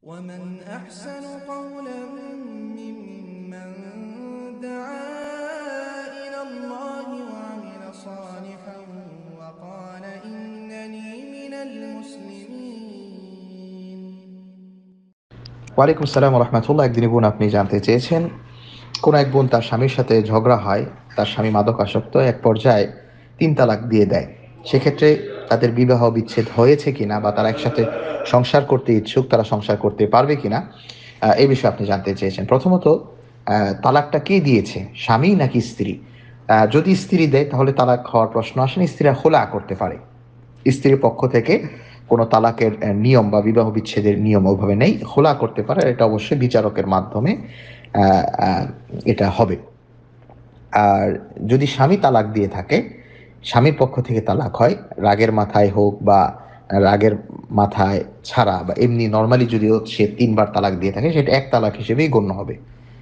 ومن أحسن قولا ممن دعا إلى الله وعمل صالحا وقال إنني من المسلمين। ওয়ালাইকুম আসসালাম রহমতুল্লাহ। একদিন বোন আপনি জানতে চেয়েছেন, কোন এক বোন তার স্বামীর সাথে ঝগড়া হয়, তার স্বামী মাদকাসক্ত, এক পর্যায়ে 3 তালাক দিয়ে দেয়। সেক্ষেত্রে তাদের বিবাহ বিচ্ছেদ হয়েছে কিনা বা তারা একসাথে সংসার করতে ইচ্ছুক, তারা সংসার করতে পারবে কিনা, এই বিষয়ে আপনি জানতে চেয়েছেন। প্রথমত, তালাকটা কে দিয়েছে, স্বামী নাকি স্ত্রী? যদি স্ত্রী দেয় তাহলে তালাক হওয়ার প্রশ্ন আসে না, স্ত্রীরা খোলা করতে পারে। স্ত্রীর পক্ষ থেকে কোনো তালাকের নিয়ম বা বিবাহ বিচ্ছেদের নিয়ম ওইভাবে নেই, খোলা করতে পারে। এটা অবশ্যই বিচারকের মাধ্যমে এটা হবে। আর যদি স্বামী তালাক দিয়ে থাকে, স্বামীর পক্ষ থেকে তালাক হয়, রাগের মাথায় হোক বা রাগের মাথায় ছাড়া বা এমনি নর্মালি যদিও সে 3বার তালাক দিয়ে থাকে, সেটা এক তালাক হিসেবেই গণ্য হবে।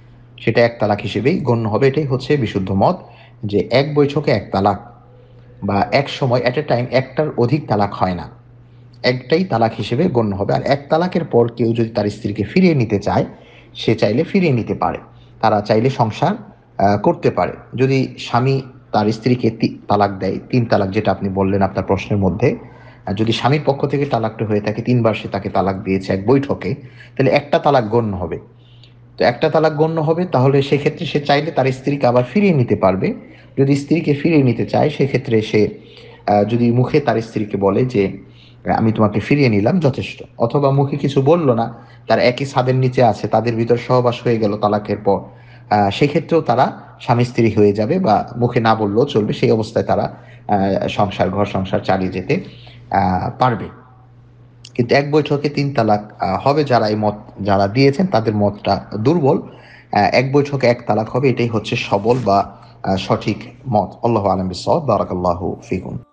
এটাই হচ্ছে বিশুদ্ধ মত, যে এক বৈঠকে এক তালাক বা এক সময় এট এ টাইম একটার অধিক তালাক হয় না, একটাই তালাক হিসেবে গণ্য হবে। আর এক তালাকের পর কেউ যদি তার স্ত্রীকে ফিরিয়ে নিতে চায়, সে চাইলে ফিরিয়ে নিতে পারে, তারা চাইলে সংসার করতে পারে। যদি স্বামী তার স্ত্রীকে তালাক দেয়, 3 তালাক যেটা আপনি বললেন আপনার প্রশ্নের মধ্যে, যদি স্বামীর পক্ষ থেকে তালাকটা হয়ে থাকে, 3বার সে তাকে তালাক দিয়েছে এক বৈঠকে, তাহলে একটা তালাক গণ্য হবে। তো একটা তালাক গণ্য হবে, তাহলে সেক্ষেত্রে সে চাইলে তার স্ত্রীকে আবার ফিরিয়ে নিতে পারবে। যদি স্ত্রীকে ফিরিয়ে নিতে চায়, সেক্ষেত্রে সে যদি মুখে তার স্ত্রীকে বলে যে আমি তোমাকে ফিরিয়ে নিলাম, যথেষ্ট। অথবা মুখে কিছু বলল না, তার একই ছাদের নিচে আছে, তাদের ভিতর সহবাস হয়ে গেল তালাকের পর, সেক্ষেত্রেও তারা স্বামী স্ত্রী হয়ে যাবে, বা মুখে না বললেও চলবে। সেই অবস্থায় তারা ঘর সংসার চালিয়ে যেতে পারবে। কিন্তু এক বৈঠকে 3 তালাক হবে, যারা দিয়েছেন তাদের মতটা দুর্বল। এক বৈঠকে এক তালাক হবে, এটাই হচ্ছে সবল বা সঠিক মত। আল্লাহু আ'লাম বিস-সাওয়াব। বারাকাল্লাহু ফিকুম।